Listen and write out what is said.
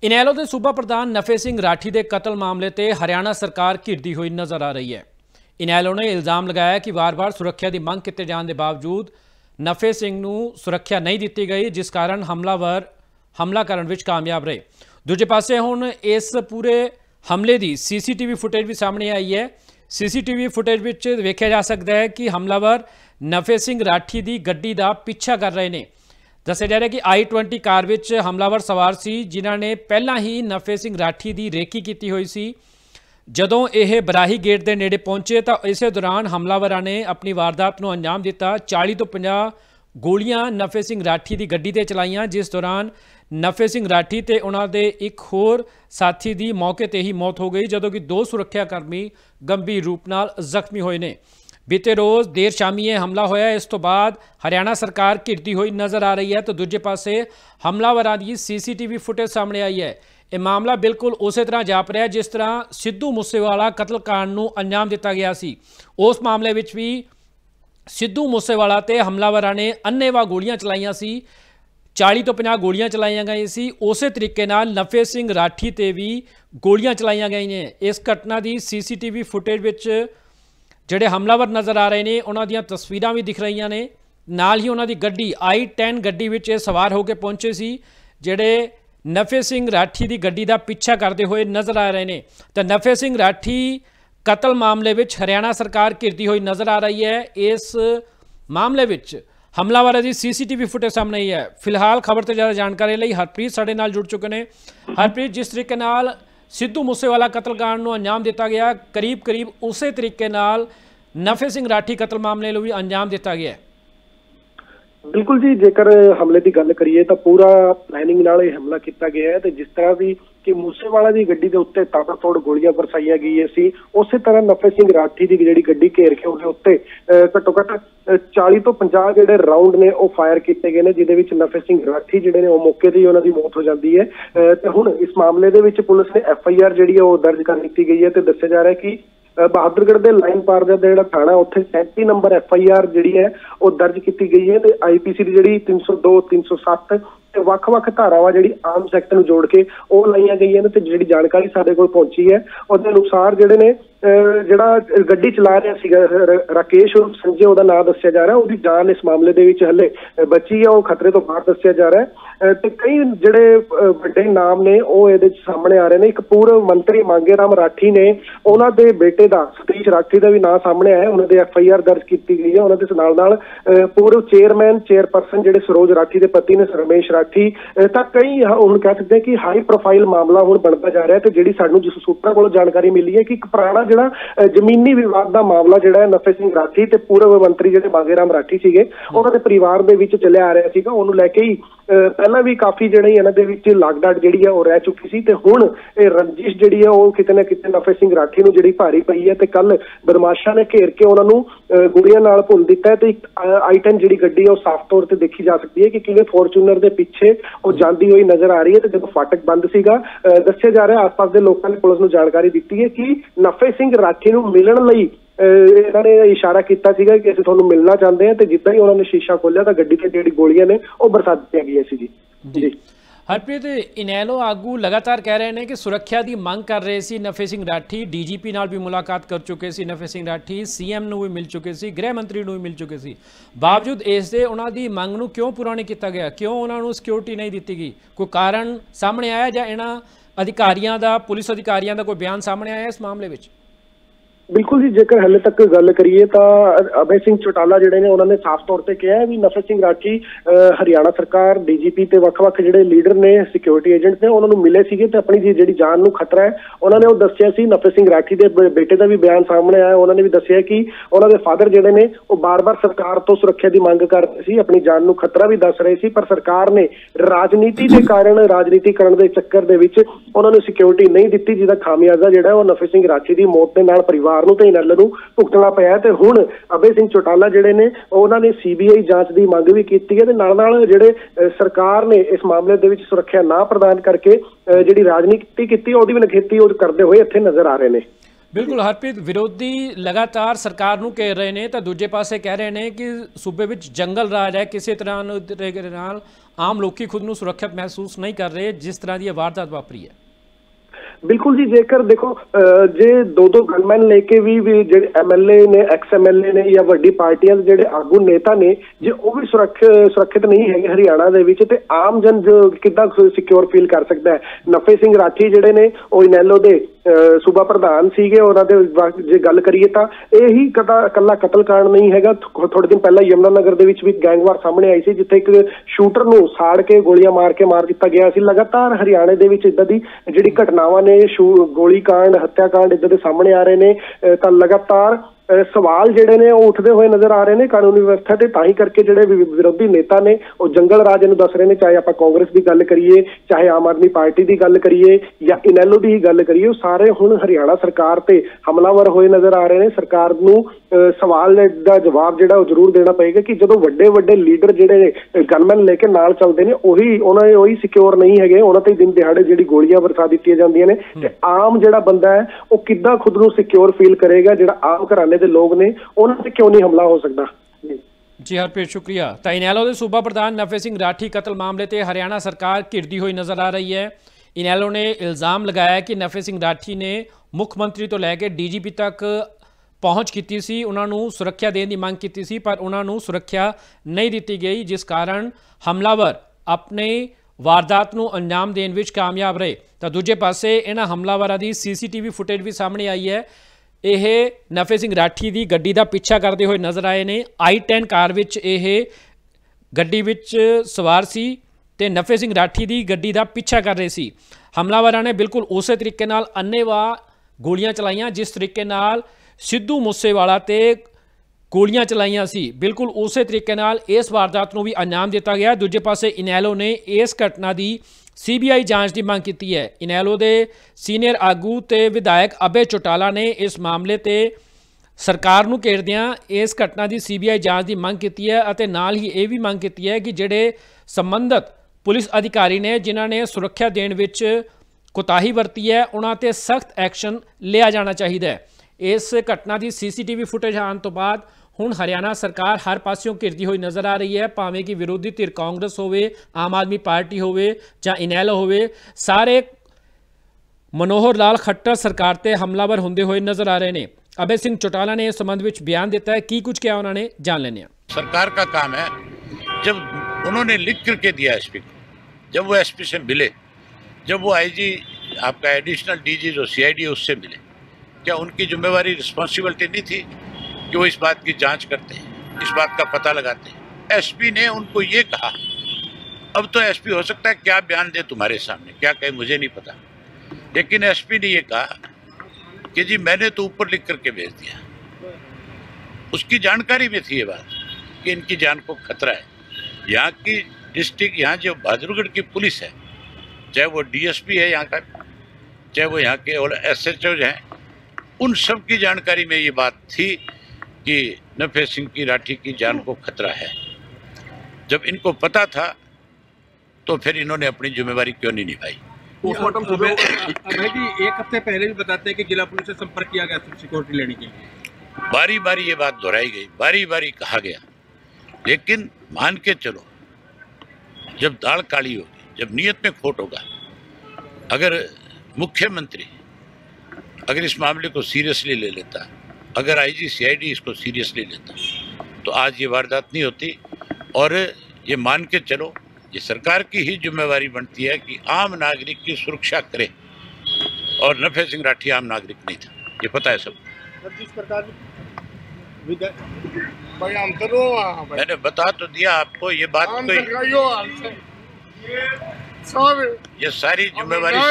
इनेलो के सूबा प्रधान नफे सिंह राठी के कतल मामले ते हरियाणा सरकार घिरदी हुई नज़र आ रही है। इनेलो ने इल्ज़ाम लगाया कि बार बार सुरक्षा की मंग किए जाने के बावजूद नफे सिंह नूं सुरक्षा नहीं दी गई, जिस कारण हमलावर हमला करने विच कामयाब रहे। दूजे पासे हुण इस पूरे हमले की CCTV फुटेज भी सामने आई है। CCTV फुटेज विच वेख्या जा सकता है कि हमलावर नफे सिंह राठी की गड्डी का पीछा कर रहे हैं। दस्सिया जा रहा है कि I-20 कार विच हमलावर सवार सी, जिन्हां ने पहला ही नफे सिंह राठी की रेकी की हुई सी। जदों यह बराही गेट के नेड़े पहुंचे तो इस दौरान हमलावरां ने अपनी वारदात को अंजाम दिता। 40 तो 50 गोलियां नफे सिंह राठी की गड्डी ते चलाइयां, जिस दौरान नफे सिंह राठी ते उन्हां दे एक होर साथी की मौके ते ही मौत हो गई, जदों कि 2 सुरक्षा कर्मी गंभीर रूप नाल जख्मी होए ने। बीते रोज़ देर शामी यह हमला होया। इस तो बाद हरियाणा सरकार घिरती हुई नज़र आ रही है। तो दूजे पासे हमलावरां की CCTV फुटेज सामने आई है। यह मामला बिल्कुल उस तरह जाप रहा है जिस तरह सिद्धू मूसेवाला कतलकांड नूं अंजाम दिता गया सी। उस मामले विच भी सिद्धू मूसेवाला ते हमलावरां ने अन्नेवाह गोलियां चलाइयां सी। 40 तो 50 गोलियां चलाइयां गई सी। उस तरीके नाल नफे सिंह राठी ते भी गोलियां चलाइयां गई ने। इस घटना की CCTV फुटेज विच ਜਿਹੜੇ हमलावर नज़र आ रहे हैं उन्हों दी तस्वीरां भी दिख रही ने। नाल ही उन्हों दी गड्डी I-10 गड्डी विच सवार होकर पहुंचे सी, ਜਿਹੜੇ नफे सिंह राठी की गड्डी का पीछा करते हुए नज़र आ रहे हैं। तो नफे सिंह राठी कतल मामले विच हरियाणा सरकार घिरती हुई नज़र आ रही है। इस मामले विच हमलावरों की CCTV फुटेज सामने आई है। फिलहाल खबर तो ज़्यादा जानकारी लिए हरप्रीत साडे नाल जुड़ चुके हैं। हरप्रीत, जिस तरीके नाल सिद्धू मूसेवाला कतलकांड को अंजाम दिता गया, करीब करीब उस तरीके नाल नफे सिंह राठी कतल मामले भी अंजाम दिता गया है। बिल्कुल जी, जेकर हमले की गल करिए तो पूरा प्लैनिंग नाल हमला किया गया है। तो जिस तरह भी कि मूसेवाला की गड्डी के उत्ते ताबड़तोड़ गोलियां बरसाई गई सी, उस तरह नफे सिंह राठी की जी गड्डी घेर के उसके उत्ते घट्टो घट्ट 40 तो 50 जो राउंड ने वो फायर किए गए हैं, जिहदे नफे सिंह राठी जिहड़े ने मौके ते ही उन्हां दी मौत हो जाती है। तो हुण इस मामले दे विच पुलिस ने FIR जी दर्ज कर दी गई है। तो दस्सिया जा रहा है कि बहादुरगढ़ के लाइन पार का जो थाना उत्थे 37 नंबर FIR जी है वो दर्ज की गई है। तो IPC की जी 302 307 ਵੱਖ-ਵੱਖ ਧਾਰਾਵਾਂ ਜਿਹੜੀ ਆਮ ਸੈਕਟ ਨੂੰ ਜੋੜ ਕੇ ਉਹ ਲਾਈਆਂ ਗਈਆਂ ਨੇ। ਤੇ ਜਿਹੜੀ ਜਾਣਕਾਰੀ ਸਾਡੇ ਕੋਲ ਪਹੁੰਚੀ ਹੈ ਉਹਦੇ ਅਨੁਸਾਰ ਜਿਹੜੇ ਨੇ ਜਿਹੜਾ ਗੱਡੀ ਚਲਾ ਰਿਹਾ ਸੀਗਾ ਰਾਕੇਸ਼ ਉਰਫ ਸੰਜੇ ਉਹਦਾ ਨਾਮ ਦੱਸਿਆ ਜਾ ਰਿਹਾ, ਉਹਦੀ ਜਾਨ ਇਸ ਮਾਮਲੇ ਦੇ ਵਿੱਚ ਹਲੇ ਬਚੀ ਹੈ, ਉਹ ਖਤਰੇ ਤੋਂ ਬਾਹਰ ਦੱਸਿਆ ਜਾ ਰਿਹਾ ਹੈ। ਤੇ ਕਈ ਜਿਹੜੇ ਵੱਡੇ ਨਾਮ ਨੇ ਉਹ ਇਹਦੇ ਚ ਸਾਹਮਣੇ ਆ ਰਹੇ ਨੇ। ਇੱਕ ਪੂਰਵ ਮੰਤਰੀ ਮੰਗੇ ਰਾਮ ਰਾਠੀ ਨੇ, ਉਹਨਾਂ ਦੇ ਬੇਟੇ ਦਾ ਸਤੀਸ਼ ਰਾਠੀ ਦਾ ਵੀ ਨਾਮ ਸਾਹਮਣੇ ਆਇਆ। ਉਹਨਾਂ ਦੇ FIR ਦਰਜ ਕੀਤੀ ਗਈ ਹੈ। ਉਹਨਾਂ ਦੇ ਨਾਲ ਪੂਰਵ ਚੇਅਰਪਰਸਨ ਜਿਹੜੇ ਸਰੋਜ ਰਾਠੀ ਦੇ ਪਤੀ ਨੇ ਰਮੇਸ਼ ਰਾਠੀ, ਤਾਂ ਕਈ ਹੁਣ ਕਹਿ ਸਕਦੇ ਕਿ ਹਾਈ ਪ੍ਰੋਫਾਈਲ ਮਾਮਲਾ ਹੁਣ ਬਣਦਾ ਜਾ ਰਿਹਾ। ਤੇ ਜਿਹੜੀ ਸਾਨੂੰ ਜਿਸ ਸੂਤਰਾਂ ਕੋਲੋਂ ਜਾਣਕਾਰੀ ਮਿਲੀ ਹੈ ਕਿ ਇੱਕ ਪੁਰਾਣਾ ਜਿਹੜਾ ਜ਼ਮੀਨੀ ਵਿਵਾਦ ਦਾ ਮਾਮਲਾ ਜਿਹੜਾ ਨਫੇ ਸਿੰਘ ਰਾਠੀ ਤੇ ਪੂਰਵ ਮੰਤਰੀ ਜਿਹੜੇ ਮੰਗੇ ਰਾਮ ਰਾਠੀ ਸੀਗੇ ਉਹਨਾਂ ਦੇ ਪਰਿਵਾਰ ਦੇ ਵਿੱਚ ਚੱਲਿਆ ਆ ਰਿਹਾ ਸੀਗਾ। ਉਹਨੂੰ ਲੈ ਕੇ ਹੀ ਪਹਿਲਾਂ ਵੀ ਕਾਫੀ ਜਿਹੜੀ ਇਹਨਾਂ ਦੇ ਵਿੱਚ ਲਾਗਡਾਟ ਜਿਹੜੀ ਹੈ ਉਹ ਰਹਿ ਚੁੱਕੀ ਸੀ। ਤੇ ਹੁਣ ਇਹ ਰੰਜਿਸ਼ ਜਿਹੜੀ ਹੈ ਉਹ ਕਿਤੇ ਨਾ ਕਿਤੇ ਨਫੇ ਸਿੰਘ ਰਾਠੀ ਨੂੰ ਜਿਹੜੀ ਭਾਰੀ ਪਈ ਹੈ। ਤੇ ਕੱਲ ਬਦਮਾਸ਼ਾਂ ਨੇ ਘੇਰ ਕੇ ਉਹਨਾਂ ਨੂੰ ਗੋਲੀਆਂ ਨਾਲ ਭੁੰਨ ਦਿੱਤਾ। ਤੇ ਇੱਕ I-10 ਜਿਹੜੀ ਗੱਡੀ ਹੈ ਉਹ ਸਾਫ਼ ਤੌਰ ਤੇ ਦੇਖੀ ਜਾ ਸਕਦੀ ਹੈ ਕਿ ਕਿਵੇਂ ਫੋਰਚੂਨਰ ਦੇ ਪਿੱਛੇ ਉਹ ਜਾਂਦੀ ਹੋਈ ਨਜ਼ਰ ਆ ਰਹੀ ਹੈ। ਤੇ ਜਦੋਂ ਫਾਟਕ ਬੰਦ ਸੀਗਾ, ਦੱਸਿਆ ਜਾ ਰਿਹਾ ਆਸ-ਪਾਸ ਦੇ ਲੋਕਾਂ ਨੇ ਪੁਲਿਸ ਨੂੰ ਜਾਣਕਾਰੀ ਦਿੱਤੀ ਹੈ ਕਿ ਨਫੇ ਸਿੰਘ ਰਾਠੀ ਨੂੰ ਮਿਲਣ ਲਈ ਇਹਨਾਂ ਨੇ ਇਸ਼ਾਰਾ ਕੀਤਾ ਸੀਗਾ ਕਿ ਅਸੀਂ ਤੁਹਾਨੂੰ ਮਿਲਣਾ ਚਾਹੁੰਦੇ ਹਾਂ। ਤੇ ਜਿੱਦਾਂ ਹੀ ਉਹਨਾਂ ਨੇ ਸ਼ੀਸ਼ਾ ਖੋਲ੍ਹਿਆ ਤਾਂ ਗੱਡੀ ਤੇ ਜਿਹੜੀ ਗੋਲੀਆਂ ਨੇ ਉਹ ਬਰਸਾ ਦਿੱਤੀਆਂ ਗਈਆਂ ਸੀ ਜੀ। हरप्रीत, इनेलो आगू लगातार कह रहे हैं कि सुरक्षा की मंग कर रहे सी नफे सिंह राठी, DGP नाल भी मुलाकात कर चुके सी नफे सिंह राठी, CM नूं भी मिल चुके सी, गृह मंत्री नूं भी मिल चुके सी। बावजूद इस दे उन्हां दी मंग नूं क्यों पूरा नहीं किया गया? क्यों उन्हां नूं सिक्योरिटी नहीं दी गई? कोई कारण सामने आया जां इन्हां अधिकारियों का, पुलिस अधिकारियों का कोई बयान सामने आया इस मामले में? बिल्कुल जी, जेकर हले तक गल करिए तो अभय सिंह चौटाला जिहड़े ने उन्होंने साफ तौर पर कहा है भी नफे सिंह राठी हरियाणा सरकार DGP ते वख-वख जिहड़े लीडर ने सिक्योरिटी एजेंट ने उन्होंने मिले सीगे ते अपनी जिहड़ी जान नूं खतरा है उन्होंने वो दस्सिया सी। नफे सिंह राठी दे बेटे का भी बयान सामने आया। उन्होंने भी दस्सिया कि उन्होंने फादर जिहड़े ने वो बार-बार सरकार तो सुरक्षा की मंग कर रहे सी, अपनी जान नूं खतरा भी दस रहे सी, पर सरकार ने राजनीति के कारण राजनीति करने के चक्कर दे विच उन्होंने सिक्योरिटी नहीं दित्ती, जिहदा खामियाजा जिहड़ा वो नफे सिंह राठी की मौत के नाल परिवार ਤੇ ਇਨੈਲੋ ਨੂੰ ਭੁਗਤਣਾ ਪਿਆ। ਤੇ ਹੁਣ ਅਭੈ ਸਿੰਘ ਚੌਟਾਲਾ ਜਿਹੜੇ ਨੇ ਉਹਨਾਂ ਨੇ CBI ਜਾਂਚ ਦੀ ਮੰਗ ਵੀ ਕੀਤੀ ਹੈ। ਤੇ ਨਾਲ ਜਿਹੜੇ ਸਰਕਾਰ ਨੇ ਇਸ ਮਾਮਲੇ ਦੇ ਵਿੱਚ ਸੁਰੱਖਿਆ ਨਾ ਪ੍ਰਦਾਨ ਕਰਕੇ ਜਿਹੜੀ ਰਾਜਨੀਤੀ ਕੀਤੀ ਉਹਦੀ ਵੀ ਨਖੇਤੀ ਉਹ ਕਰਦੇ ਹੋਏ ਇੱਥੇ ਨਜ਼ਰ ਆ ਰਹੇ ਨੇ। बिल्कुल हरप्रीत, विरोधी लगातार सरकार नूं घेर रहे हैं तो दूजे पासे कह रहे हैं कि सूबे विच जंगल राज है, किसी तरह ਆਮ ਲੋਕੀ ਖੁਦ ਨੂੰ ਸੁਰੱਖਿਅਤ ਮਹਿਸੂਸ ਨਹੀਂ ਕਰ ਰਹੇ ਜਿਸ ਤਰ੍ਹਾਂ ਦੀ ਇਹ ਵਾਰਦਾਤ ਵਾਪਰੀ ਹੈ। ਬਿਲਕੁਲ ਜੀ, ਜੇਕਰ ਦੇਖੋ ਜੇ ਦੋ ਗਨਮੈਨ ਲੈ ਕੇ ਵੀ ਜਿਹੜੇ ਐਮਐਲਏ ਨੇ, ਐਕਸ ਐਮਐਲਏ ਨੇ ਜਾਂ ਵੱਡੀ ਪਾਰਟੀਆਂ ਦੇ ਜਿਹੜੇ ਆਗੂ ਨੇਤਾ ਨੇ, ਜੇ ਉਹ ਵੀ ਸੁਰੱਖਿਅਤ ਨਹੀਂ ਹੈਗੇ ਹਰਿਆਣਾ ਦੇ ਵਿੱਚ, ਤੇ ਆਮ ਜਨ ਜੋ ਕਿੱਦਾਂ ਸਿਕਿਉਰ ਫੀਲ ਕਰ ਸਕਦਾ ਹੈ। ਨਫੇ ਸਿੰਘ ਰਾਠੀ ਜਿਹੜੇ ਨੇ ਉਹ ਇਨੈਲੋ ਦੇ ਸੂਬਾ ਪ੍ਰਧਾਨ ਸੀਗੇ, ਉਹਨਾਂ ਦੇ ਜੇ ਗੱਲ ਕਰੀਏ ਤਾਂ ਇਹੀ ਕੱਲਾ ਕਤਲकांड ਨਹੀਂ ਹੈਗਾ। ਥੋੜੇ ਦਿਨ ਪਹਿਲਾਂ ਯਮੁਨਾ ਨਗਰ ਦੇ ਵਿੱਚ ਵੀ ਗੈਂਗਵਾਰ ਸਾਹਮਣੇ ਆਈ ਸੀ, ਜਿੱਥੇ ਇੱਕ ਸ਼ੂਟਰ ਨੂੰ ਸਾੜ ਕੇ ਗੋਲੀਆਂ ਮਾਰ ਦਿੱਤਾ ਗਿਆ ਸੀ। ਲਗਾਤਾਰ ਹਰਿਆਣੇ ਦੇ ਵਿੱਚ ਇਦਾਂ ਦੀ ਜਿਹੜੀ ਘਟਨਾਵਾਂ ਨੇ, ਗੋਲੀकांड, ਹੱਤਿਆकांड ਇਦਾਂ ਦੇ ਸਾਹਮਣੇ ਆ ਰਹੇ ਨੇ। ਤਾਂ ਲਗਾਤਾਰ ਸਵਾਲ ਜਿਹੜੇ ਨੇ ਉਹ ਉੱਠਦੇ ਹੋਏ ਨਜ਼ਰ ਆ ਰਹੇ ਨੇ ਕਾਨੂੰਨੀ ਵਿਵਸਥਾ ਤੇ। ਤਾਂ ਹੀ ਕਰਕੇ ਜਿਹੜੇ ਵਿਰੋਧੀ ਨੇਤਾ ਨੇ ਉਹ ਜੰਗਲ ਰਾਜ ਨੂੰ ਦੱਸ ਰਹੇ ਨੇ, ਚਾਹੇ ਆਪਾਂ ਕਾਂਗਰਸ ਦੀ ਗੱਲ ਕਰੀਏ, ਚਾਹੇ ਆਮ ਆਦਮੀ ਪਾਰਟੀ ਦੀ ਗੱਲ ਕਰੀਏ ਜਾਂ ਇਨੈਲੋ ਦੀ ਹੀ ਗੱਲ ਕਰੀਏ, ਉਹ ਸਾਰੇ ਹੁਣ ਹਰਿਆਣਾ ਸਰਕਾਰ ਤੇ ਹਮਲਾਵਰ ਹੋਏ ਨਜ਼ਰ ਆ ਰਹੇ ਨੇ। ਸਰਕਾਰ ਨੂੰ ਸਵਾਲ ਦਾ ਜਵਾਬ ਜਿਹੜਾ ਉਹ ਜ਼ਰੂਰ ਦੇਣਾ ਪਏਗਾ ਕਿ ਜਦੋਂ ਵੱਡੇ ਲੀਡਰ ਜਿਹੜੇ ਗਨਮੈਨ ਲੈ ਕੇ ਨਾਲ ਚੱਲਦੇ ਨੇ, ਉਹੀ ਸਿਕਿਉਰ ਨਹੀਂ ਹੈਗੇ, ਉਹਨਾਂ ਤੇ ਦਿਨ ਦਿਹਾੜੇ ਜਿਹੜੀ ਗੋਲੀਆਂ ਵਰਸਾ ਦਿੱਤੀਆਂ ਜਾਂਦੀਆਂ ਨੇ, ਤੇ ਆਮ ਜਿਹੜਾ ਬੰਦਾ ਹੈ ਉਹ ਕਿੱਦਾਂ ਖੁਦ ਨੂੰ ਸਿਕਿਉਰ ਫੀਲ ਕਰੇਗਾ। ਜਿਹੜਾ ਆਮ ਘਰਾਣੇ ਦੇ ਲੋਕ ਨੇ ਉਹਨਾਂ ਤੇ ਕਿਉਂ ਨਹੀਂ ਹਮਲਾ ਹੋ ਸਕਦਾ। ਜੀ ਹਰਪ੍ਰੀਤ, ਸ਼ੁਕਰੀਆ। ਤਾਂ ਇਨੈਲੋ ਦੇ ਸੂਬਾ ਪ੍ਰਧਾਨ ਨਫੇ ਸਿੰਘ ਰਾਠੀ ਕਤਲ ਮਾਮਲੇ ਤੇ ਹਰਿਆਣਾ ਸਰਕਾਰ ਘਿਰਦੀ ਹੋਈ ਨਜ਼ਰ ਆ ਰਹੀ ਹੈ। ਇਨੈਲੋ ਨੇ ਇਲਜ਼ਾਮ ਲਗਾਇਆ ਕਿ ਨਫੇ ਸਿੰਘ ਰਾਠੀ ਨੇ ਮੁੱਖ ਮੰਤਰੀ ਤੋਂ ਲੈ ਕੇ ਡੀਜੀਪੀ ਤੱਕ ਪਹੁੰਚ ਕੀਤੀ ਸੀ, ਉਹਨਾਂ ਨੂੰ ਸੁਰੱਖਿਆ ਦੇਣ ਦੀ ਮੰਗ ਕੀਤੀ ਸੀ, ਪਰ ਉਹਨਾਂ ਨੂੰ ਸੁਰੱਖਿਆ ਨਹੀਂ ਦਿੱਤੀ ਗਈ, ਜਿਸ ਕਾਰਨ ਹਮਲਾਵਰ ਆਪਣੇ ਵਾਰਦਾਤ ਨੂੰ ਅੰਜਾਮ ਦੇਣ ਵਿੱਚ ਕਾਮਯਾਬ ਰਹੇ। ਤਾਂ ਦੂਜੇ ਪਾਸੇ ਇਹਨਾਂ ਹਮਲਾਵਰਾਂ ਦੀ ਸੀਸੀਟੀਵੀ ਫੁਟੇਜ ਵੀ ਸਾਹਮਣੇ ਆਈ ਹੈ। ਇਹ ਨਫੇ ਸਿੰਘ ਰਾਠੀ ਦੀ ਗੱਡੀ ਦਾ ਪਿੱਛਾ ਕਰਦੇ ਹੋਏ ਨਜ਼ਰ ਆਏ ਨੇ। i10 ਕਾਰ ਵਿੱਚ ਇਹ ਗੱਡੀ ਵਿੱਚ ਸਵਾਰ ਸੀ ਤੇ ਨਫੇ ਸਿੰਘ ਰਾਠੀ ਦੀ ਗੱਡੀ ਦਾ ਪਿੱਛਾ ਕਰ ਰਹੇ ਸੀ। ਹਮਲਾਵਰਾਂ ਨੇ ਬਿਲਕੁਲ ਉਸੇ ਤਰੀਕੇ ਨਾਲ ਅੰਨ੍ਹੇਵਾਹ ਗੋਲੀਆਂ ਚਲਾਈਆਂ ਜਿਸ ਤਰੀਕੇ ਨਾਲ ਸਿੱਧੂ ਮੂਸੇਵਾਲਾ ਤੇ ਗੋਲੀਆਂ ਚਲਾਈਆਂ ਸੀ, ਬਿਲਕੁਲ ਉਸੇ ਤਰੀਕੇ ਨਾਲ ਇਸ ਵਾਰਦਾਤ ਨੂੰ ਵੀ ਅੰਜਾਮ ਦਿੱਤਾ ਗਿਆ। ਦੂਜੇ ਪਾਸੇ ਇਨੈਲੋ ਨੇ ਇਸ ਘਟਨਾ ਦੀ CBI ਜਾਂਚ ਦੀ ਮੰਗ ਕੀਤੀ ਹੈ। ਇਨੈਲੋ ਦੇ ਸੀਨੀਅਰ ਆਗੂ ਤੇ ਵਿਧਾਇਕ ਅਬੇ ਚੌਟਾਲਾ ਨੇ ਇਸ ਮਾਮਲੇ ਤੇ ਸਰਕਾਰ ਨੂੰ ਘੇਰਦਿਆਂ ਇਸ ਘਟਨਾ ਦੀ CBI ਜਾਂਚ ਦੀ ਮੰਗ ਕੀਤੀ ਹੈ ਅਤੇ ਨਾਲ ਹੀ ਇਹ ਵੀ ਮੰਗ ਕੀਤੀ ਹੈ ਕਿ ਜਿਹੜੇ ਸੰਬੰਧਿਤ ਪੁਲਿਸ ਅਧਿਕਾਰੀ ਨੇ ਜਿਨ੍ਹਾਂ ਨੇ ਸੁਰੱਖਿਆ ਦੇਣ ਵਿੱਚ ਕੋਤਾਹੀ ਵਰਤੀ ਹੈ, ਉਹਨਾਂ ਤੇ ਸਖਤ ਐਕਸ਼ਨ ਲਿਆ ਜਾਣਾ ਚਾਹੀਦਾ ਹੈ। ਇਸ ਘਟਨਾ ਦੀ CCTV ਫੁਟੇਜ ਆਉਣ ਤੋਂ ਬਾਅਦ ਹੁਣ ਹਰਿਆਣਾ ਸਰਕਾਰ ਹਰ ਪਾਸਿਓਂ ਘਿਰਦੀ ਹੋਈ ਨਜ਼ਰ ਆ ਰਹੀ ਹੈ, ਭਾਵੇਂ ਕਿ ਵਿਰੋਧੀ ਧਿਰ ਕਾਂਗਰਸ ਹੋਵੇ, ਆਮ ਆਦਮੀ ਪਾਰਟੀ ਹੋਵੇ ਜਾਂ ਇਨੈਲੋ ਹੋਵੇ, ਸਾਰੇ मनोहर लाल खट्टर सरकार ते हमलावर होंदे हुए नजर आ रहे हैं। अभय सिंह चौटाला ने इस संबंध में बयान दिता है, की कुछ क्या उन्होंने जान लेने। सरकार का काम है, जब उन्होंने लिख करके दिया एसपी को, जब वो एसपी से मिले, जब वो आईजी आपका एडिशनल डीजी जो सीआईडी उससे मिले, क्या उनकी जिम्मेवारी रिस्पॉन्सिबिलिटी नहीं थी कि वो इस बात की जांच करते हैं, इस बात का पता लगाते हैं। एसपी ने उनको ये कहा, अब तो एसपी हो सकता है क्या बयान दे तुम्हारे सामने, क्या कहे मुझे नहीं पता, लेकिन एसपी ने ये कहा कि जी मैंने तो ऊपर लिख करके भेज दिया। उसकी जानकारी में थी ये बात कि इनकी जान को खतरा है। यहाँ की डिस्ट्रिक्ट, यहाँ जो बहादुरगढ़ की पुलिस है, चाहे वो डीएसपी है यहाँ का, चाहे वो यहाँ के एसएचओ हैं, उन सब की जानकारी में ये बात थी कि नफे सिंह की राठी की जान को खतरा है। जब इनको पता था तो फिर इन्होंने अपनी जिम्मेवारी क्यों नहीं निभाई। पोस्टमार्टम अभय जी एक हफ्ते पहले भी बताते हैं कि जिला पुलिस से संपर्क किया गया सिक्योरिटी लेने के लिए, बारी बारी ये बात दोहराई गई, बारी बारी कहा गया, लेकिन मान के चलो जब दाल काली होगी, जब नीयत में खोट होगा, अगर मुख्यमंत्री अगर इस मामले को सीरियसली ले लेता, अगर आईजी सीआईडी इसको सीरियसली लेता, तो आज ये वारदात नहीं होती। और ये मान के चलो ये सरकार की ही जिम्मेवारी बनती है कि आम नागरिक की सुरक्षा करे, और नफे सिंह राठी आम नागरिक नहीं था, ये पता है सब। जिस प्रकार मैंने बता तो दिया आपको, ये बात तो ये सारी जिम्मेवारी